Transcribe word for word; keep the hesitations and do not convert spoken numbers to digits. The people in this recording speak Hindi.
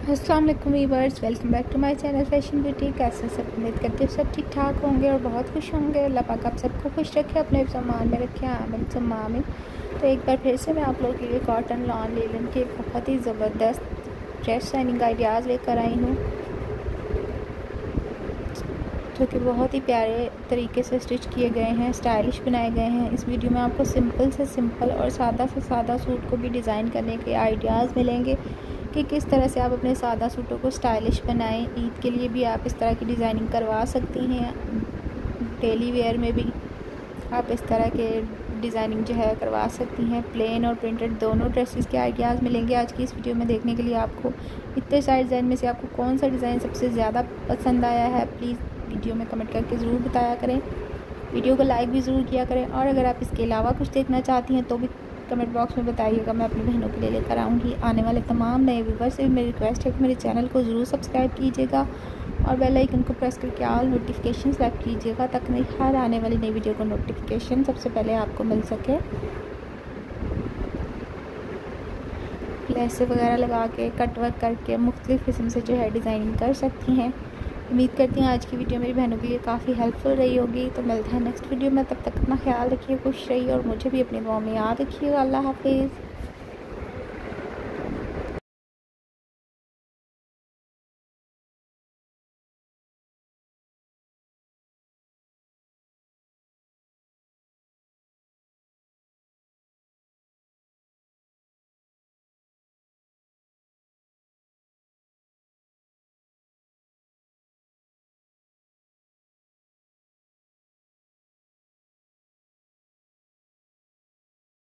अस्सलाम वालेकुम viewers, welcome back to my channel fashion beauty. कैसे सब उम्मीद करते हैं सब ठीक ठाक होंगे और बहुत खुश होंगे। अल्लाह पाक आप सबको खुश रखे, अपने सामान में रखे, आमन सम्मा में। तो एक बार फिर से मैं आप लोगों के लिए कॉटन लॉन लेलन के बहुत ही ज़बरदस्त ड्रेस शाइनिंग आइडियाज़ लेकर आई हूँ, जो कि बहुत ही प्यारे तरीके से स्टिच किए गए हैं, स्टाइलिश बनाए गए हैं। इस वीडियो में आपको सिंपल से सिंपल और सादा से सादा सूट को भी डिज़ाइन करने के आइडियाज़ मिलेंगे कि किस तरह से आप अपने सादा सूटों को स्टाइलिश बनाएं। ईद के लिए भी आप इस तरह की डिज़ाइनिंग करवा सकती हैं, डेली वेयर में भी आप इस तरह के डिज़ाइनिंग जो है करवा सकती हैं। प्लेन और प्रिंटेड दोनों ड्रेसेस के आइडियाज़ मिलेंगे आज की इस वीडियो में देखने के लिए। आपको इतने सारे डिज़ाइन में से आपको कौन सा डिज़ाइन सबसे ज़्यादा पसंद आया है, प्लीज़ वीडियो में कमेंट करके ज़रूर बताया करें। वीडियो को लाइक भी ज़रूर किया करें, और अगर आप इसके अलावा कुछ देखना चाहती हैं तो भी कमेंट बॉक्स में बताइएगा, मैं अपनी बहनों के लिए लेकर आऊँगी। आने वाले तमाम नए व्यूवर्स से मेरी रिक्वेस्ट है कि मेरे चैनल को ज़रूर सब्सक्राइब कीजिएगा और बेल आइकन को प्रेस करके ऑल नोटिफिकेशन सेलेक्ट कीजिएगा, ताकि मेरी हर आने वाली नई वीडियो को नोटिफिकेशन सबसे पहले आपको मिल सके। लेस वगैरह लगा के कट वर्क करके मुख्तलिफ़ किस्म से जो है डिज़ाइनिंग कर सकती हैं। उम्मीद करती हूँ आज की वीडियो मेरी बहनों के लिए काफ़ी हेल्पफुल रही होगी। तो मिलते हैं नेक्स्ट वीडियो में, तब तक अपना ख्याल रखिए, खुश रहिए और मुझे भी अपनी दुआ में याद रखिएगा। अल्लाह हाफिज़।